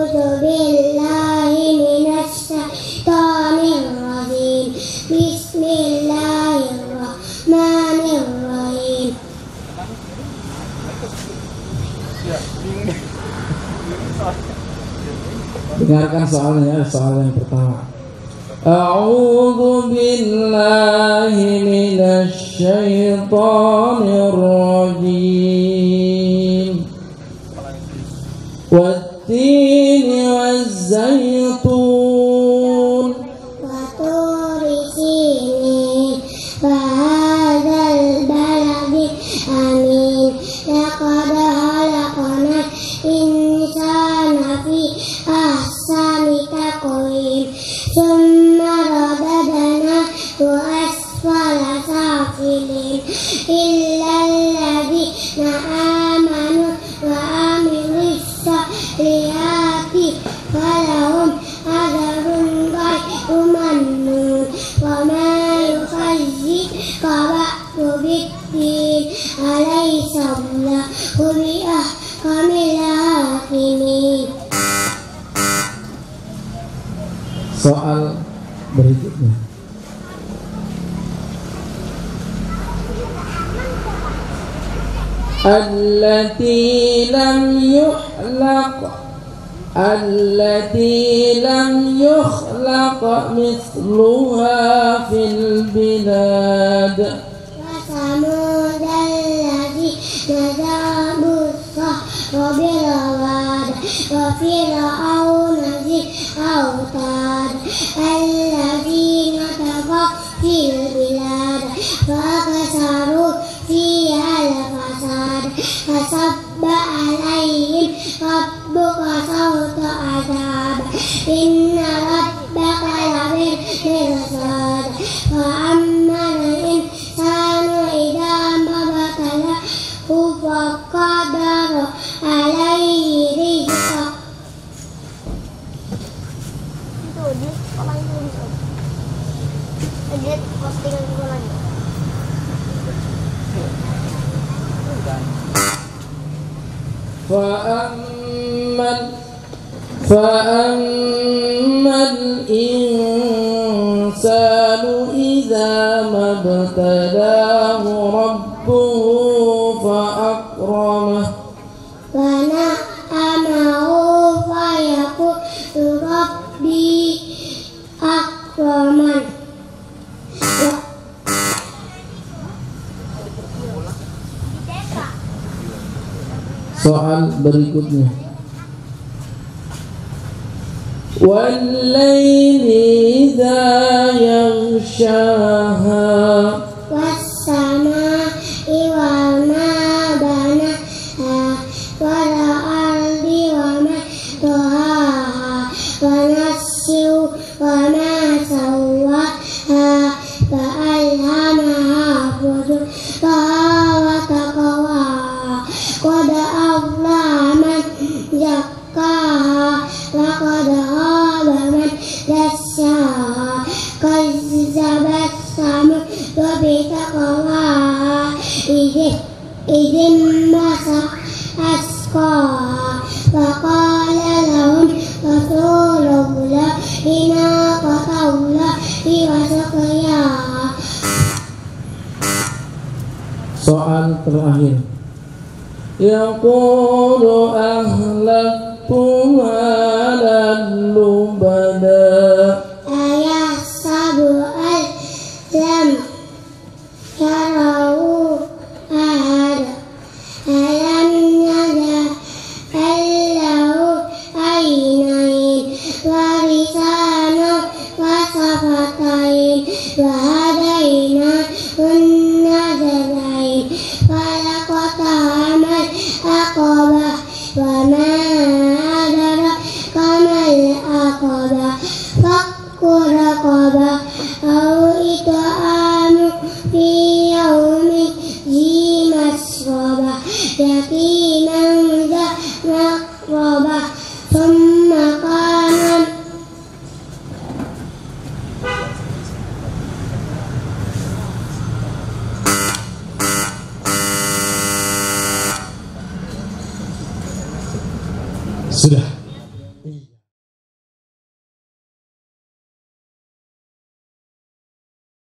Bismillahirrahmanirrahim. Dengarkan soalnya, soal yang pertama. A'udzu billahi minasy syaithanir rajim. Wat-tini waz-zaitun Wa turi sinin wa hadzal baladi amin. Laqad khalaqnal insana fi ahsani taqwim. Summa radadnahu asfala safilin. Illal ladzina amanu wa amilus solihati falahum ajrun ghairu mamnun. Wa ma yukhzika ba'du bid-din alaysa Allahu bi ahkamil hakimin. Soal berikutnya. Allati lam yukhlaq mithluha fil bilad. Wa samud alladzina jabu sahra bil wad. Wa fir'auna dzil autad alladzina taghaw fil bilad. Wa kasaru fiha al-fasad. Fasabba alaihim rabbuka sawta azab. Inna rabbaka labil mirsad. Wa ammal insanu idza mabtalahu faqadara alaihi rizqah. Itu di sekolah itu bisa. Edit postingan sekolahnya. Fa'ammal insanu idza mabtalahu rabbuhu fa'akramah Wa na'amahu fayaqulu rabbi akraman. Soal berikutnya. Wal-laili idza yaghshaha Was-samaa'i wa ma banaha wal ardi wa ma tahaha wa nafsin wa ma sawwaha fa alhamaha fujuraha wa taqwaha. Qad aflaha man zakkaha wa qad khaba man dassaha. Kazzabat samud bi taqwaha idh masa asqaha. Wa qala lahum rasulullahi naqatallahi wa suqiyaha. Soal terakhir. Yaqulu ahlaktu malan lubada. Ayahsabu lam yarahu ahad. Alam naj'allahu aynayn wa lisanan wa shafatain wa hadaynahun najdayn. Falaqtahamal aqabah wa ma adraka mal aqabah. Fakku raqabah aw it'amu fi yaumin dzi masghabah yatiman dza maqrabah thumma kana. Sudah.